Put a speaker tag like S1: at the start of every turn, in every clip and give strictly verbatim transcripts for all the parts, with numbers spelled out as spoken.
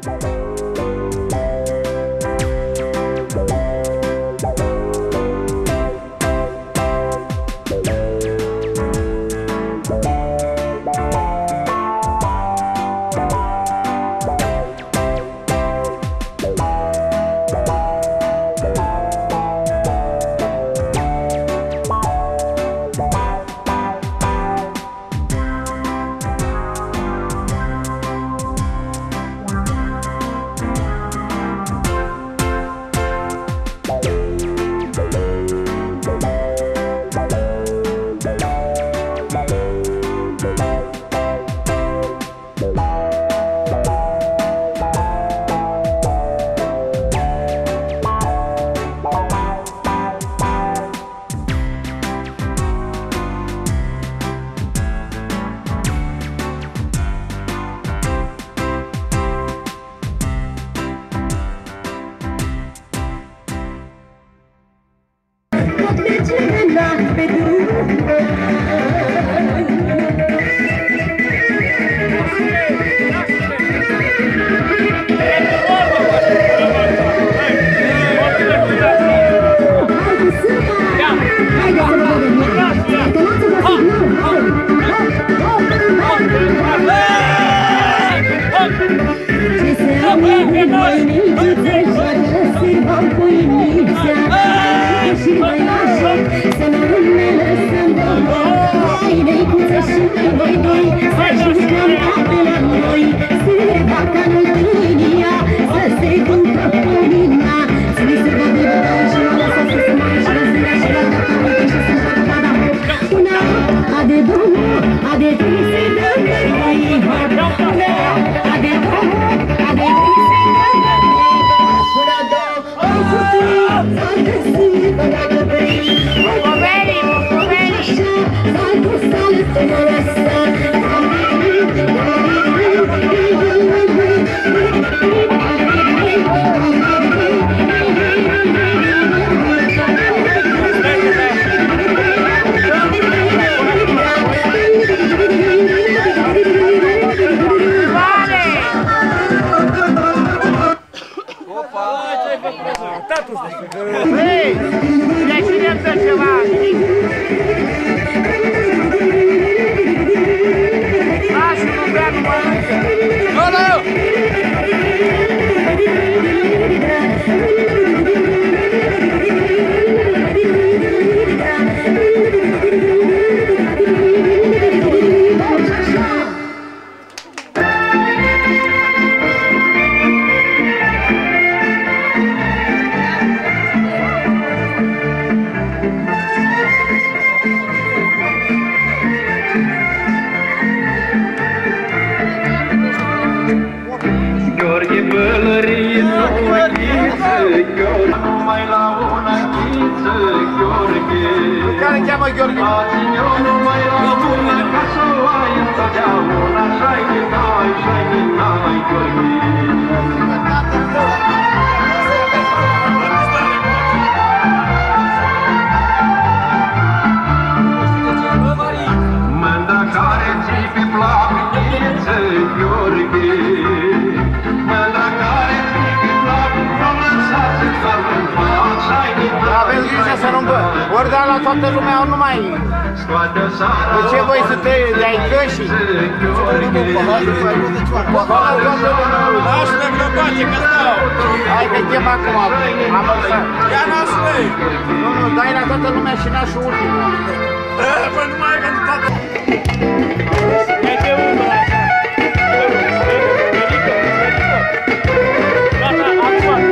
S1: Ori da la toată lumea, nu mai... De ce voi să te de-ai cășii?
S2: Lasă-le blocoace, că stau!
S1: Hai că chem acum, am lăsat.
S2: Ia nașule!
S1: Nu, nu, dai la toată lumea și nașul ultimul.
S2: Păi nu mai e pentru toată... Mai pe unul, așa. Gata, acum!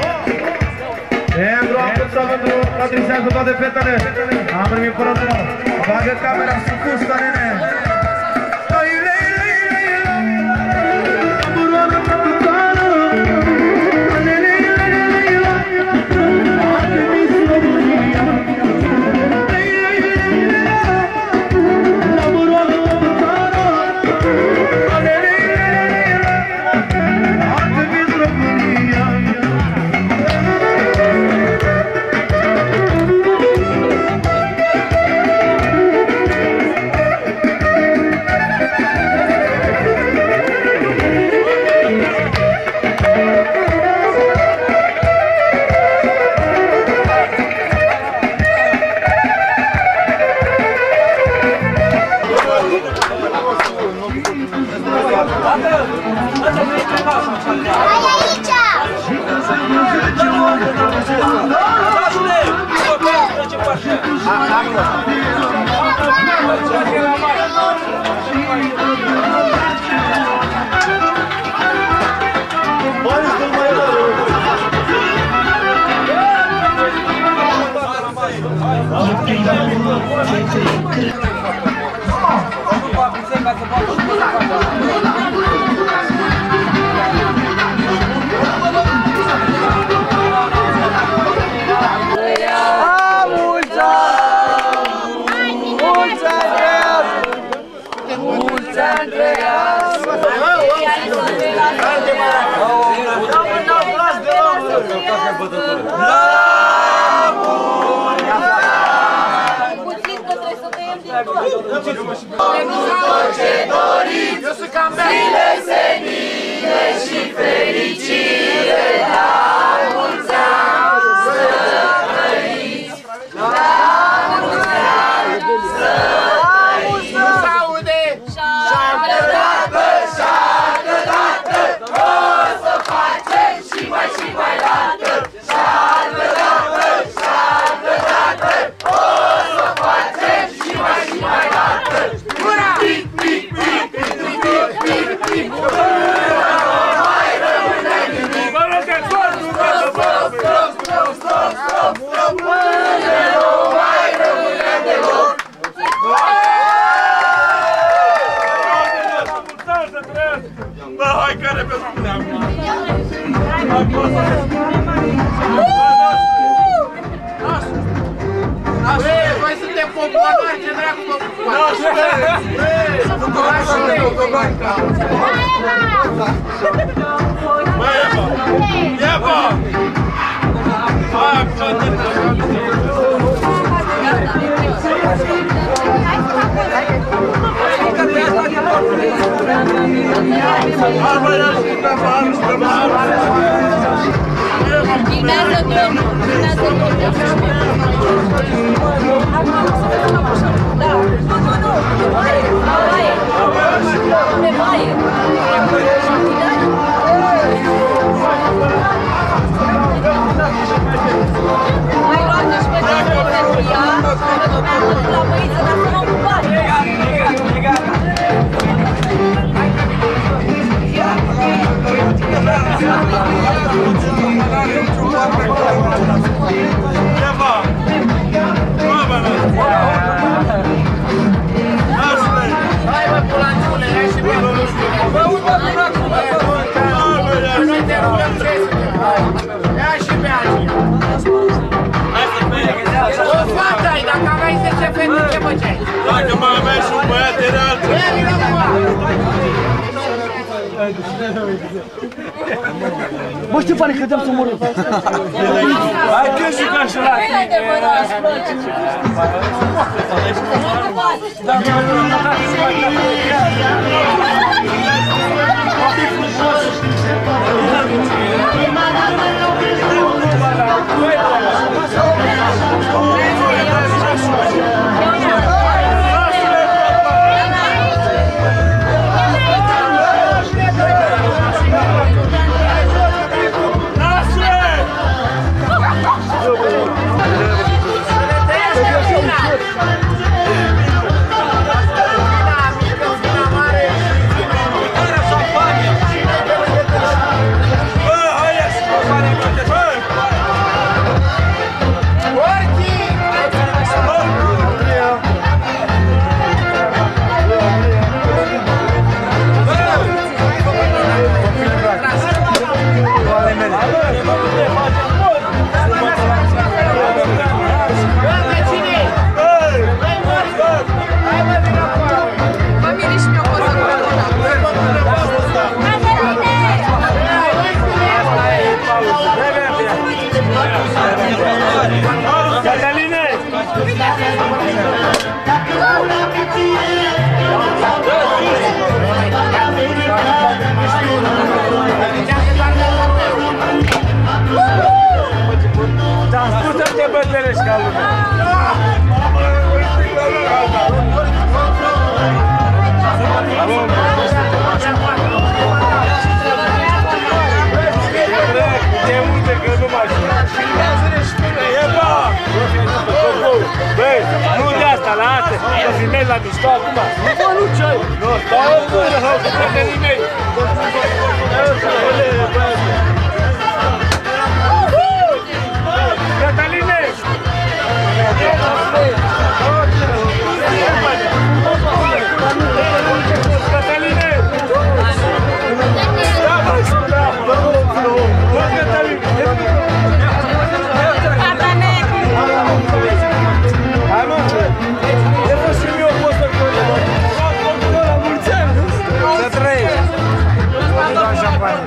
S3: Adresează toate fetele. Am primit fără Bagă camera sub fustă, nene.
S4: Ce dorim, zile senine și fericire, la mulți ani să trăiți, la mulți ani să trăiți. Nu s-aude! Și-altă dată, și-altă dată, o să facem și mai și mai dată. Și-altă dată, și-altă dată, o să facem și mai și mai dată. Pic, pic, pic, pic, pic, pic, pic, pic. Mai rămâne nimic. Stop, stop, stop, stop, stop, stop, stop. Până nu mai rămâne deloc.
S2: Da, hai că repede cu mine acum.
S1: Băi, voi suntem populari, ce dracu vă pupați?
S2: Băi, Eva! Eva! Hai,
S1: Dacă
S2: mai aveai și un băiat, era altul.
S5: Bă, Ștefane, credeam să omorâm.
S2: Hai că și ca și la tine. trăiești ca lumea. E multe că nu mai știu. E bă! Băi, nu de asta, la alte. Să filmezi la mișto acum.
S5: Bă, nu ce-ai?
S2: Nu, stai o gură, hă, că prietenii mei. Cătăline! Cătăline! Da, bă, da! Bă, Cătăline! Hai, mă! E fost și eu, pot să coră, bă! La mulți ani! Să trăiești! La șampanie!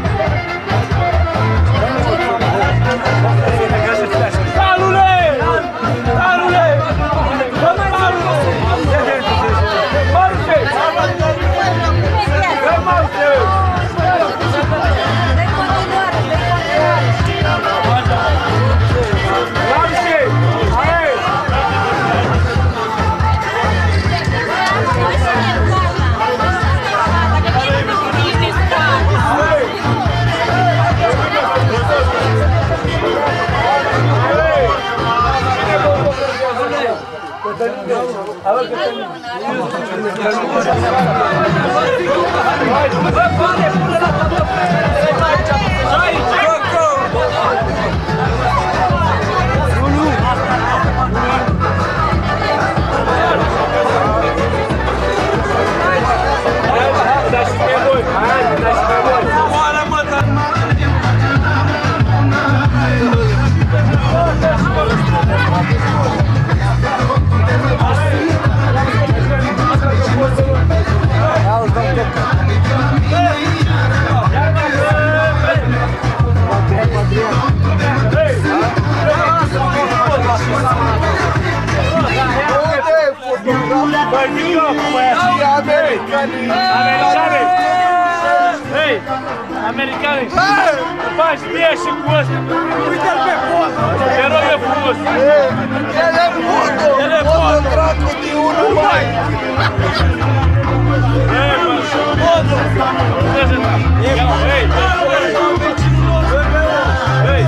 S2: Talule! Talule! Bă, Talule! Marce! Bă, Marce! Marce! Hai! Americani! Faci bine și cu ăsta! Uite-l pe poză! Erou e frumos! El e foto! El e foto! Dracu de unul mai! Ei, mă! Foto! Ei! Ei!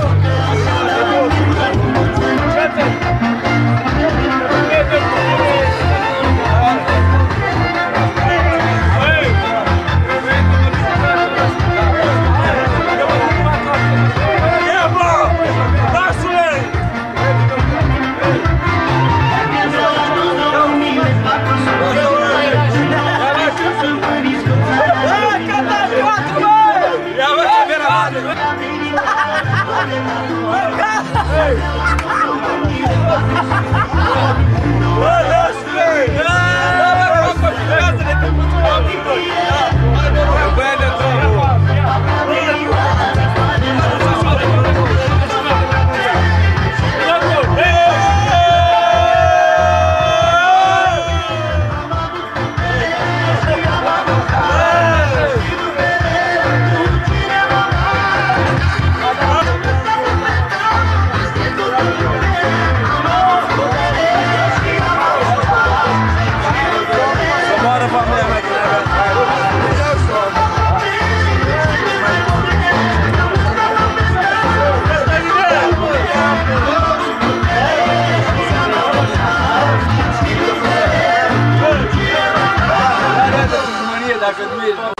S2: Dacă nu e